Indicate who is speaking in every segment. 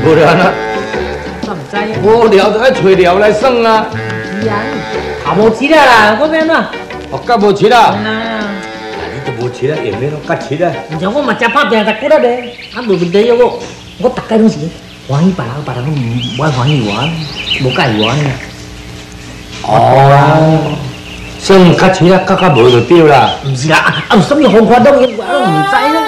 Speaker 1: 无聊啦，
Speaker 2: 我唔知啊。
Speaker 1: 无聊就爱找聊来耍啊。
Speaker 2: 是啊，也无钱啦，我变哪？
Speaker 1: 哦，甲无钱啦。
Speaker 2: 呐，
Speaker 1: 你都无钱啦，用咩拢甲钱啦？
Speaker 2: 唔像我嘛真拍拼十几粒咧，啊无问题哦，我大概拢是欢喜别人，别人唔爱欢喜我，无介意我呢。
Speaker 1: 哦，算较钱啦，较无就对啦。
Speaker 2: 唔是啦，有什么方法拢我拢唔知啦。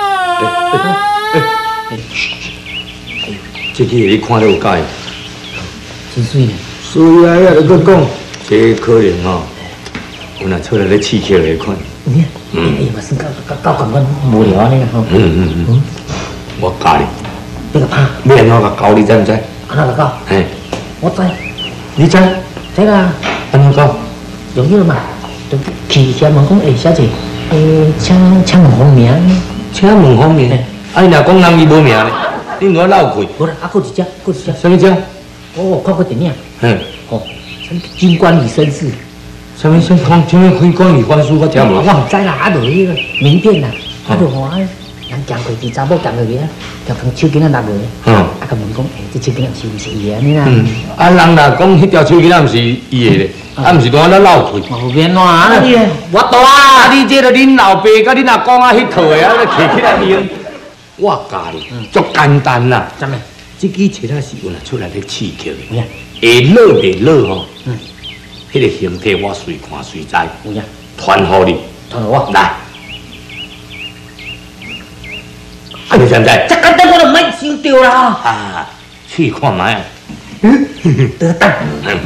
Speaker 1: 这个你看了有介？
Speaker 2: 真水呢。
Speaker 1: 水啊，呀，你搁讲，这可能哦，有若出来咧刺激来看。
Speaker 2: 哎呀，嘛算到咁样无聊呢吼。
Speaker 1: 我教你，
Speaker 2: 你个拍，
Speaker 1: 要安怎甲教你知唔知？
Speaker 2: 安怎个教？
Speaker 1: 嘿，
Speaker 2: 我知，
Speaker 1: 你知？
Speaker 2: 知啦。
Speaker 1: 安怎教？
Speaker 2: 用迄个嘛，就去遐问讲，小姐，请问好名？
Speaker 1: 请问方面，啊，你若讲人伊无名咧，你如何闹开？
Speaker 2: 无啦，还有一只，
Speaker 1: 什么只？
Speaker 2: 我有看过电影，
Speaker 1: 嘿，
Speaker 2: 哦，什么军官李绅士，
Speaker 1: 什么先看，什么开关你翻书我听无？
Speaker 2: 我唔知啦，啊，就迄个名店啦，啊，就看人行过去，查某行过去啊，就从手巾仔拿落去，啊，甲问讲，这手巾仔是毋是伊的安尼啦？
Speaker 1: 啊，人若讲迄条手巾仔毋是伊的咧，啊，毋是当咱闹开。
Speaker 2: 后边哪？我大啊！
Speaker 1: 啊，你这个恁老爸甲恁阿公啊迄套的啊，你摕起来用。我教你，足简单啦。
Speaker 2: 怎么？
Speaker 1: 这支切仔是有若出来咧刺激的，
Speaker 2: 有呀，
Speaker 1: 会落袂落吼？迄个形体我随看随知。
Speaker 2: 有呀，
Speaker 1: 传互你，
Speaker 2: 传我
Speaker 1: 来。啊，你知唔知？
Speaker 2: 这简单我就免想着啦。
Speaker 1: 啊，去看卖啊。
Speaker 2: 得等。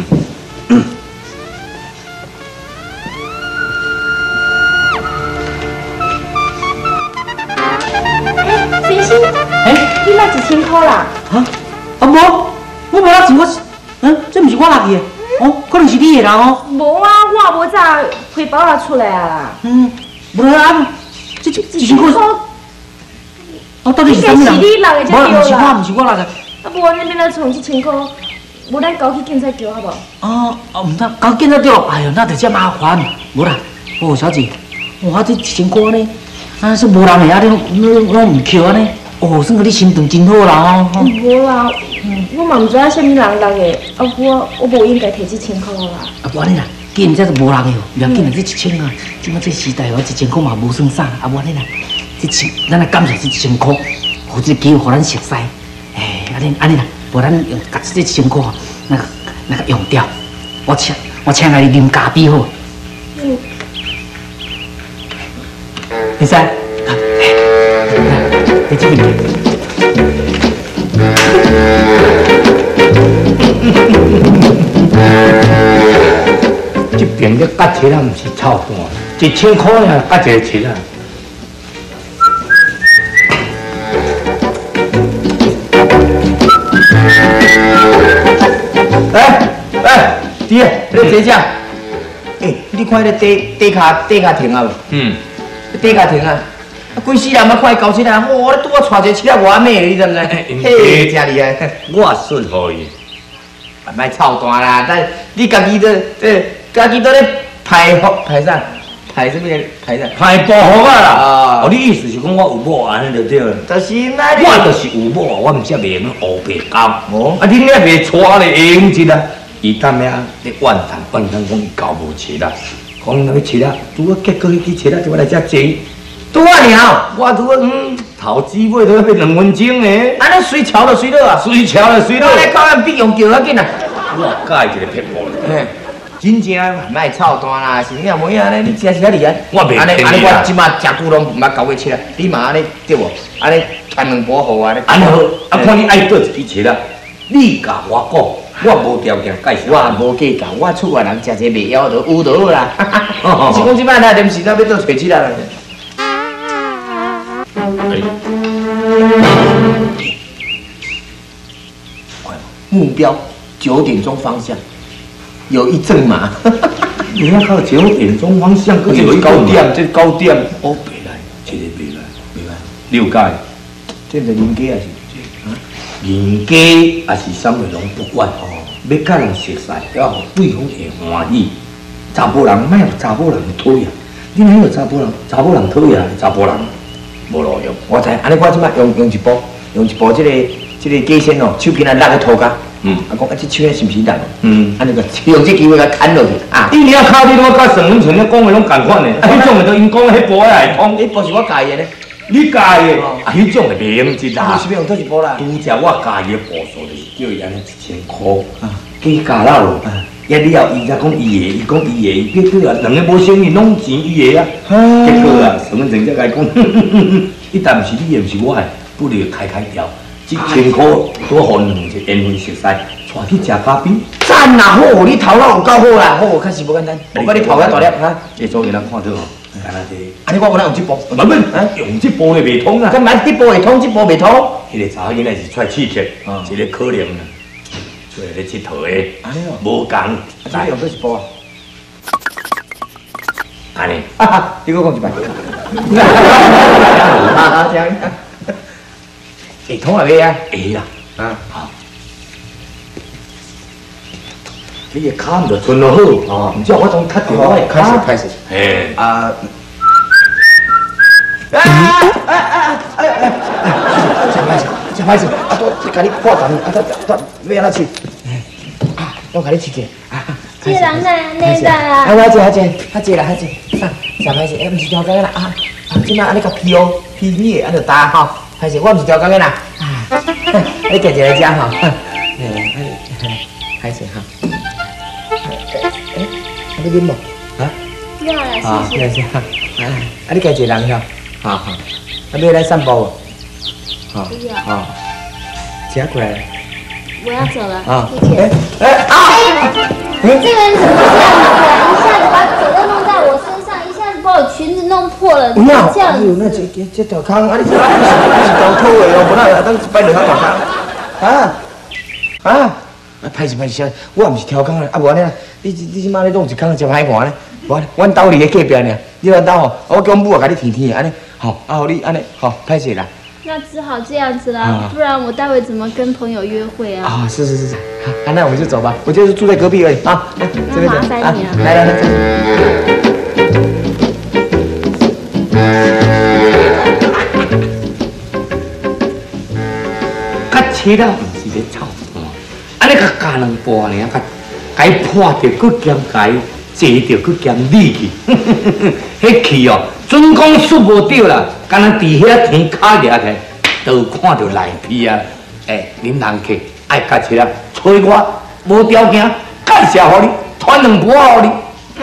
Speaker 3: 先生，你拿1000块啦？
Speaker 2: 啊无，我无拿钱，这不是我拿去的，哦，可能是你的啦哦。
Speaker 3: 无啊，我也无早汇包拿出来啊。
Speaker 2: 无啊，这1000块，哦，到底是什么人？
Speaker 3: 应该是你拿的才对啦。
Speaker 2: 不是我拿的。
Speaker 3: 啊，无你免来存1000块，无咱交去警察局好不好？
Speaker 2: 唔得，交警察局，哎呦，那就真麻烦。无啦，哦，小姐，哇，这1000块呢，啊，是无人的啊，你拢唔扣安尼，哦，算个你心肠真好啦哦。
Speaker 3: 无啦，我嘛唔知影什么人拿的，啊，我无应该摕这1000块啦。
Speaker 2: 啊，无安尼啦，既然这是无人的哦，不要紧啦，这1000啊，即马这时代哦，1000块嘛无算啥，啊，无安尼啦，咱来感谢这1000块，互这机会互咱熟悉，哎，安尼啦，无咱用甲这1000块，那个用掉，我请来你啉咖啡好。会使，你这边。
Speaker 1: 这边的夹切啊，毋是臭蛋，1000块呀，夹一个切啊。弟，你坐下。
Speaker 4: 你看迄个底卡停啊无？底卡停啊！规世人啊看伊搞起来，哇！你拄我带一个七仔外妹，你知唔知？嘿，真厉害！
Speaker 1: 我顺互伊。
Speaker 4: 莫操蛋啦！但你家己家己咧排啥？排什么个排啥？
Speaker 1: 排保护啊啦！哦，你意思是讲我有某安尼就对了。
Speaker 4: 就是那
Speaker 1: 我就是有某，我毋则袂用乌白交。
Speaker 4: 哦，
Speaker 1: 啊，恁遐袂带咧会用一啦。伊当遐咧怨叹讲伊交无切啦，讲那个切啦，拄啊结果迄支切啦就我来遮坐。
Speaker 4: 拄啊了，
Speaker 1: 我拄啊头姊妹都要2分钟呢。
Speaker 4: 安尼随潮就随落啊，
Speaker 1: 随潮就随落。
Speaker 4: 我来靠咱必用叫要紧啊！
Speaker 1: 我介一个撇步咧。
Speaker 4: 真正莫操蛋啦，是影无影咧？你真是遐厉害。
Speaker 1: 我袂骗你啦。
Speaker 4: 安尼我即马食久拢毋捌交过切啦，你嘛安尼对无？安尼牵两波好啊！
Speaker 1: 安好，啊看你爱倒一支切啦，你甲我讲，我无条件介绍。
Speaker 4: 我无计较，我厝外人食者袂枵就有就好啦。是讲即摆咱临时咱要倒找切啦。目标9点钟方向，有一阵马。
Speaker 1: 你要靠9点钟方向，
Speaker 4: 这是高点，这高点。
Speaker 1: 哦，袂来，这个袂来，袂来。你有解？
Speaker 4: 这是人家还是？
Speaker 1: 人家也是啥物拢不管哦，要甲人熟悉，要互对方会欢喜。查甫人莫互查甫人讨厌，你若互查甫人讨厌，查甫人无路用。
Speaker 4: 我知，安尼我即摆用一部这个这个鸡身哦，手竟然落去涂骹。啊，讲啊，这手是毋是烂？安尼个用这机会甲砍落去啊！
Speaker 1: 伊领骹你拢甲陈文全咧讲的拢共款的，迄种的都因讲迄波来通，
Speaker 4: 迄波是我家己的呢。
Speaker 1: 你家的啊，迄种的袂用一啦。
Speaker 4: 是要用倒一波啦？
Speaker 1: 拄则我家己的步数就是叫伊安尼1000块，计加了咯。也了，伊才讲伊的，伊讲伊的，伊结果啊，两个无生意，拢钱伊的啊。结果啊，陈文全才甲伊讲，伊但毋是你的，毋是我的，不如开掉。1000块多互两只缘分熟悉，带去食咖啡。
Speaker 4: 赞啦，好，你头脑有够好啦，好，确实无简单。我把你头壳大粒哈，
Speaker 1: 下早人看到哦，干那这。
Speaker 4: 安尼我有哪用这步？
Speaker 1: 不，用这步的袂通啊。
Speaker 4: 干嘛这步会通，这步袂通？
Speaker 1: 迄个查囡仔是出来刺激，一个可能啊，出来咧佚佗的，无共。
Speaker 4: 这用倒一步啊？
Speaker 1: 安尼，
Speaker 4: 你给我讲一摆。这样。会通啊未啊？
Speaker 1: 会啦，好。你个骹唔着存落好，唔只我当踢掉我的骹。
Speaker 4: 开始。
Speaker 1: 嘿。
Speaker 4: 小孩子，都给你破蛋，都要哪去？都给你吃去。
Speaker 3: 这人哪啦？
Speaker 4: 我这，他这啦，小孩子，不是调羹啦今摆安尼个批你，安就打吼。还是我唔是调羹的啦，你家己来食吼，还是哈，你啉无？
Speaker 3: 要啦，谢谢。
Speaker 4: 你家己人吼，好，要来散步无？
Speaker 3: 不要。
Speaker 4: 请过来。
Speaker 3: 我要走了，谢谢。
Speaker 4: 这个
Speaker 3: 人怎么这样子啊？一下子把手都弄在我身上，一下子把我裙子弄破了，
Speaker 4: 不要
Speaker 3: 这样子。
Speaker 4: 那这条坑，你是搞偷的哦，不然当摆两条坑。歹势，我唔是挑坑的，无安尼啦，你即马咧弄一坑接海岸咧，阮兜里的隔壁呢，你阮兜吼，我叫母啊，甲你天安尼，好，互你安尼，好，歹势啦。
Speaker 3: 那只好这样子啦，不然我待会怎么跟朋友约会啊？
Speaker 4: 是，好，那我们就走吧，我就是住在隔壁而已啊。
Speaker 3: 那麻烦你啊。
Speaker 4: 来。
Speaker 1: 甲切了毋是咧吵，安尼甲加两步尔，甲伊破着，佮兼甲伊坐着，佮兼理去，迄气哦，准讲输无着啦，敢若伫遐天骹掠起，都看着内皮啊！恁人客爱甲切了，找我无条件介绍互你，传两步互你。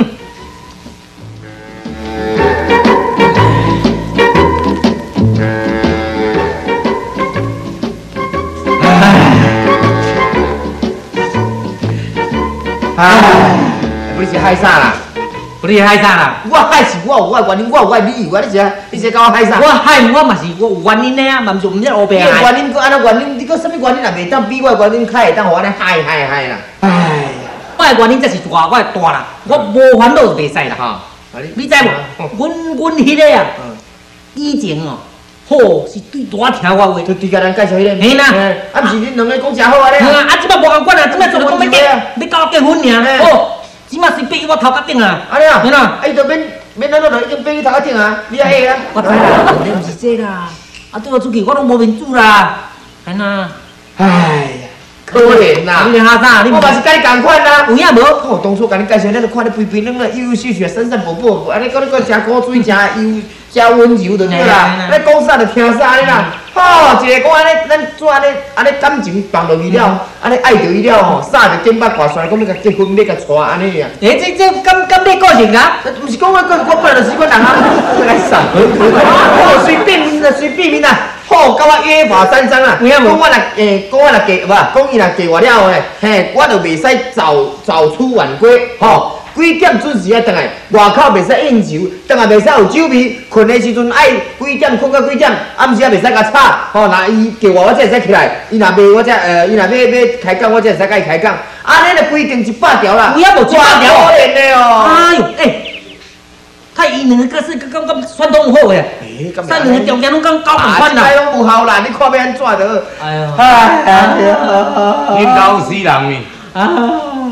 Speaker 4: 不是害啥啦？
Speaker 2: 不是害啥啦？
Speaker 4: 我害是我有我的原因，我有我的理由啊！你是甲我害啥？
Speaker 2: 我害我嘛是我有原因的啊，嘛毋是毋是乌白害。
Speaker 4: 原因佮安怎原因？你佮什么原因也袂当比我的原因较会当互安尼害啦！
Speaker 2: 我的原因才是大，我的大啦，我无烦恼就袂使啦哈。你知无？阮迄个啊，以前哦，好是对大听我话。
Speaker 4: 就对甲咱介绍迄个。
Speaker 2: 嘿啦，
Speaker 4: 毋是恁两个讲真好啊咧。
Speaker 2: 即摆无共管啊，即摆做讲要结，要搞结婚尔。哦，即摆是逼我头壳顶啊。
Speaker 4: 安尼啊？
Speaker 2: 嘿啦，
Speaker 4: 伊就免咱都已经逼你头壳顶啊，你也会啊？
Speaker 2: 我知啦，你毋是这啦，对我出去我拢无面子啦，嘿啦。
Speaker 4: 哎呀，可怜呐！
Speaker 2: 你哈啥？
Speaker 4: 我嘛是甲你共款啦。
Speaker 2: 有影无？
Speaker 4: 我当初甲你介绍，咱就看你肥肥嫩嫩、幼幼小小、闪闪宝宝，安尼讲你讲真古水、真温柔就对啦。你讲啥就听啥啦。好，一个讲安尼，咱做安尼感情放落去了，安尼爱着伊了吼，撒着肩膀挂出来，讲要甲结婚，要甲娶安尼呀。
Speaker 2: 这敢你个性啊？
Speaker 4: 毋是讲我本来就是款人啊，来啥？好，随便啦。好，甲我约法三章啦。讲我若嫁，讲伊若嫁我了嘿，我就袂使早出晚归，吼。几点准时爱倒来，外口袂使应酬，倒来袂使有酒味，困的时阵爱几点困到几点，暗时也袂使甲吵，吼，那伊叫我才会使起来，伊若袂我才伊若要开讲，我才会使甲伊开讲，安尼就规定100条啦，
Speaker 2: 有影无100条？
Speaker 4: 可怜的哦！
Speaker 2: 哎呦，他伊两个个是刚算拢有好诶，咱两个条件拢刚交共款啦，
Speaker 4: 哎拢无效啦，你看要安怎的？
Speaker 2: 哎呦，
Speaker 1: 你搞死人呢！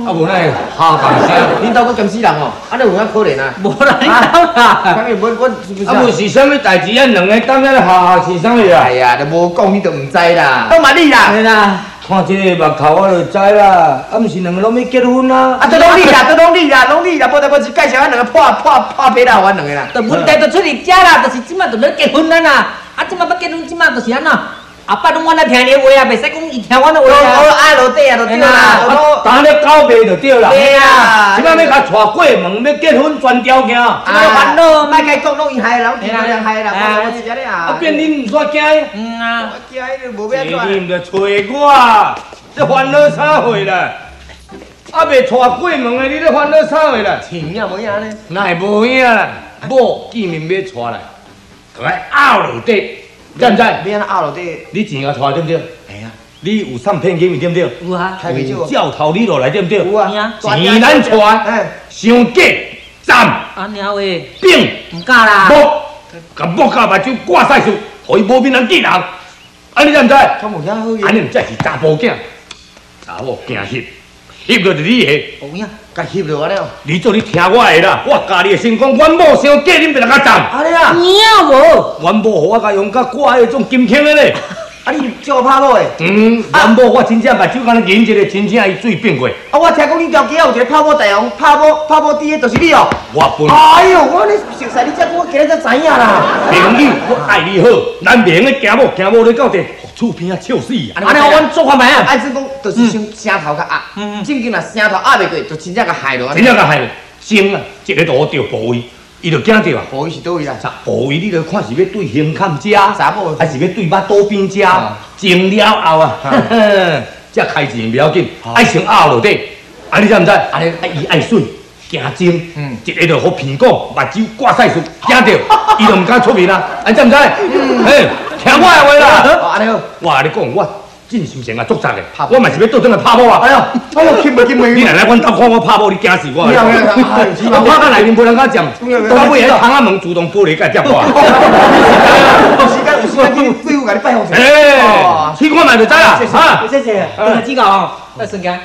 Speaker 1: 无那哈讲声，
Speaker 4: 恁兜个监死人哦，安尼有影可怜啊？
Speaker 2: 无啦，你走啦。
Speaker 4: 因为我是不是？
Speaker 1: 啊，无是啥物代志，咱两个当然哈是啥物啊？
Speaker 4: 哎呀，都无讲，你都唔知啦。都嘛你啦。
Speaker 2: 对啦。
Speaker 1: 看这个目头我就知啦，啊，毋是两个拢要结婚啊？
Speaker 4: 啊，都拢你啦，都拢你啦，拢你啦，无得我是介绍咱两个破皮啦，阮两个啦。
Speaker 2: 就问题就出伫遮啦，就是即马就要结婚啦啦。啊，即马要结婚，即马就是安怎？后摆拢我来听你话啊，袂使讲伊听我的话啊。
Speaker 4: 我爱落地啊，就对啦。
Speaker 1: 当然交配就对啦。
Speaker 4: 对啊。
Speaker 1: 即摆要甲带过门，要结婚全条件。
Speaker 2: 啊，烦恼，
Speaker 4: 莫甲伊讲拢伊害啦，我人害啦，我是安尼啊。
Speaker 1: 啊，变恁唔煞惊？
Speaker 4: 我惊无要
Speaker 1: 转。你唔着找我，这烦恼啥货啦？啊，未带过门的，你咧烦恼啥货啦？
Speaker 4: 钱也无影呢。
Speaker 1: 那会无影啦，某见面要带来，就爱拗落底。知唔知？
Speaker 4: 你安尼拗落底，
Speaker 1: 你钱甲带对不对？
Speaker 4: 系啊。
Speaker 1: 你有送骗金对不对？
Speaker 2: 有啊。
Speaker 1: 有教头你落来对不对？
Speaker 4: 有啊。
Speaker 1: 钱咱带，伤价赞。
Speaker 2: 安尼话，
Speaker 1: 并
Speaker 2: 唔敢啦。
Speaker 1: 某，甲某甲目睭挂晒数，互伊无面人见人。安尼知唔知？
Speaker 4: 咁有影好
Speaker 1: 安尼才是查甫囝，查某惊翕，翕着就你下。
Speaker 4: 有影，甲翕落安尼哦。
Speaker 1: 你做你听我的啦，我家己的成功，阮某伤价，恁别来甲赞。
Speaker 4: 安尼啊？
Speaker 2: 有无？
Speaker 1: 阮某互我甲用甲挂迄种金钿的咧。
Speaker 4: 啊，你叫我拍某的？
Speaker 1: 阮某我真正目睭敢咧银一个，真正伊水变过。
Speaker 4: 啊，我听讲恁条街有一个拍某大王，拍某第一就是你哦。
Speaker 1: 我本。
Speaker 4: 哎呦，我咧熟悉你这，我今日才知影啦。
Speaker 1: 朋友，我爱你好，咱袂用咧惊某咧到地，厝边啊笑死啊！
Speaker 2: 安尼阮做看卖啊？
Speaker 4: 按说讲，就是先声头甲压，正经若声头压袂过，就真正甲害落。
Speaker 1: 真正甲害落，精啊！一个都着部位。伊就惊着啊！
Speaker 4: 部位是倒位啦？
Speaker 1: 部位你著看是要对胸坎遮，
Speaker 4: 查某
Speaker 1: 还是要对巴肚边遮？静了后啊，才开钱不要紧，爱先拗落底。啊，你知唔知？安尼伊爱水，惊精，一个就好鼻讲，目睭挂晒数，惊着，伊就唔敢出面啦。啊，知唔知？嘿，听我的话啦。
Speaker 4: 安尼好，
Speaker 1: 我甲你讲，我真心诚啊，足杂的，我嘛是要倒转来拍某啊！
Speaker 4: 哎呀，哎呦，金袂，
Speaker 1: 你来阮兜看我拍某，你惊死我！我拍到内面无人敢接，到尾喺窗仔门自动玻璃甲接我。
Speaker 4: 有时间，废物甲你拜访者。
Speaker 1: 哎，去看卖就知啦，哈！
Speaker 2: 谢谢，我指教哦，来瞬间。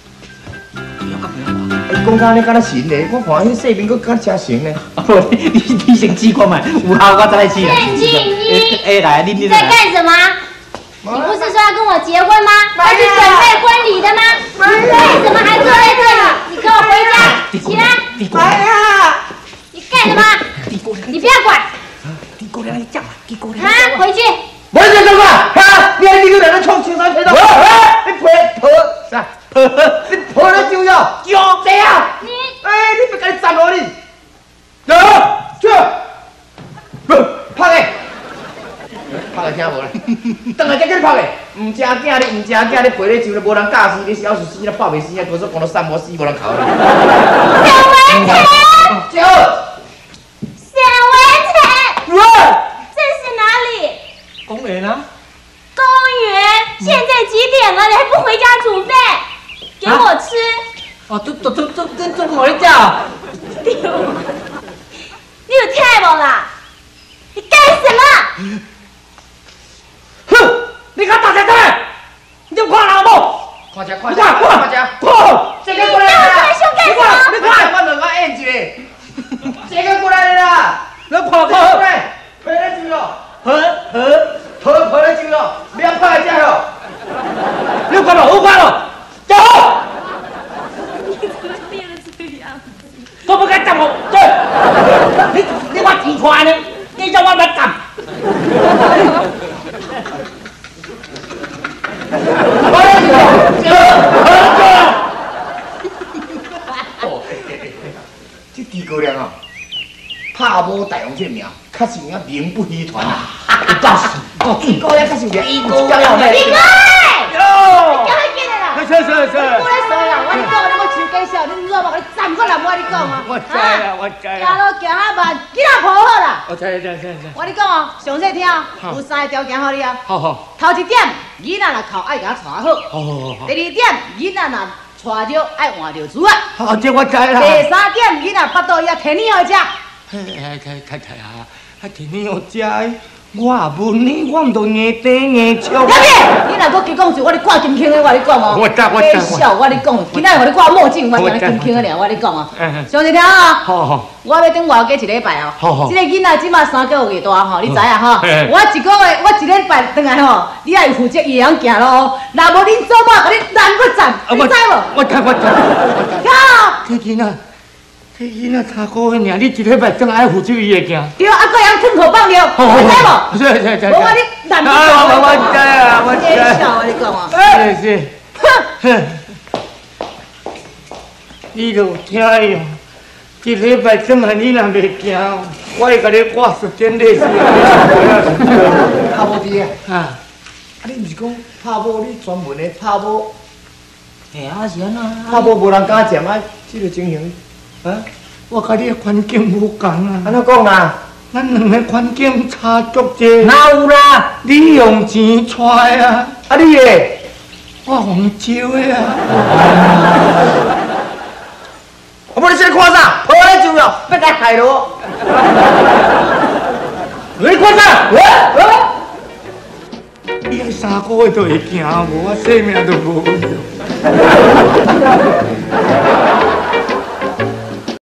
Speaker 4: 讲到你敢若神嘞，我看迄细面佫敢真神呢。
Speaker 2: 你先试看卖，有效我再来试啦。
Speaker 3: 郑静怡，
Speaker 2: 哎，来，你
Speaker 3: 在干什么？你不是说要跟我结婚吗？要去准备婚礼的吗？为什么还坐在这里？你跟我回家，起来！
Speaker 4: 哎呀，
Speaker 3: 你干什么？你不要管！
Speaker 2: 地沟梁，你讲嘛，地沟梁。
Speaker 3: 啊，回去！
Speaker 4: 我是什么？哈，你还你个人在冲青山天道？你婆啥？你婆了就要就这样。
Speaker 3: 你
Speaker 4: 哎，你别跟你站落你。走，去，不拍个。拍个听无啦，等下再叫你拍个，唔正囝你，唔正囝你陪你就无人教死你，小死死了抱袂死啊，多说讲到三无死无人考你。
Speaker 3: 沈文成，
Speaker 4: 就
Speaker 3: 沈文成，这是哪里？
Speaker 2: 公园啊。
Speaker 3: 公园。现在几点了？你还不回家煮饭？给我吃。
Speaker 2: 哦，都跟我在叫。
Speaker 3: 你有太无啦！你干什么？
Speaker 2: 哼！你敢打谁出来？你就看老母！
Speaker 4: 看这，看这，看这，这个过来啦！
Speaker 3: 你干什么？
Speaker 4: 你看，我两个演一个，这个过来啦！
Speaker 2: 你跑跑！
Speaker 4: 陪来酒咯，陪来酒咯，不要拍来这咯。
Speaker 2: 你快了，我快了，走！
Speaker 3: 你怎么变得这样？
Speaker 2: 都不该站我，对！你我提出来呢，你叫我来站。
Speaker 4: 这诸葛亮啊，拍某大王这名，确实名名不虚传啊！
Speaker 2: 告诉
Speaker 4: 诸葛亮确实名，
Speaker 3: 李贵，叫你进来啦！
Speaker 1: 是。
Speaker 3: 我来说啦，我你讲你我手介绍，你若无你站过来，我你讲啊！
Speaker 1: 我知啦，我知
Speaker 3: 行路行较慢，囡仔抱好啦。
Speaker 1: 我知。
Speaker 3: 我你讲哦，详细听哦，有3个条件好你啊。
Speaker 1: 好。
Speaker 3: 头一点，囡仔若哭爱甲我带好。
Speaker 1: 好。
Speaker 3: 第二点，囡仔若带着爱换着厝啊。
Speaker 1: 好，这我知啦。
Speaker 3: 第三点，囡仔巴肚要摕你好食。
Speaker 1: 还摕你好食的， 我也问你，我唔都硬顶硬笑。
Speaker 2: 小姐，你若搁继讲就我咧挂金圈的，我跟你讲哦。
Speaker 1: 我知。
Speaker 2: 笑，我跟你讲，今仔我咧挂墨镜，我讲金圈的尔，我跟你讲哦。小姐听啊。
Speaker 1: 好。
Speaker 2: 我要等外加一礼拜哦。
Speaker 1: 好。
Speaker 2: 这个囡仔即马3个月大吼，你知影吼？我一个月，我一礼拜回来吼，你爱负责伊样行咯。若无恁做某，甲你难不赞，你知无？
Speaker 1: 我知。
Speaker 2: 好。
Speaker 1: 这囡仔3个月尔，你一礼拜怎爱负责伊的行？
Speaker 2: 对，啊，搁样吞口放尿，知无？
Speaker 1: 是。
Speaker 2: 无我你难不赞。
Speaker 1: 我知啊，我知。
Speaker 2: 笑，我跟你讲哦。
Speaker 1: 是。你就听伊哦。一礼拜怎啊？你若袂行，我会甲你挂时间历史。
Speaker 4: 拍无滴啊！
Speaker 1: 啊，
Speaker 4: 你毋是讲拍无？你专门的拍无？
Speaker 2: 嘿啊，是安怎？
Speaker 4: 拍无无人敢占啊！这个情形，啊？
Speaker 1: 我甲你的环境无共啊。
Speaker 4: 安怎讲啦？
Speaker 1: 咱两个环境差足济。
Speaker 2: 哪有啦？
Speaker 1: 你用钱出啊？
Speaker 4: 啊你诶？
Speaker 1: 我用招的啊。
Speaker 4: 我无你这看啥？好咧就了，别来害我。
Speaker 1: 你看啥？你迄3个月都会行，无我性命都无。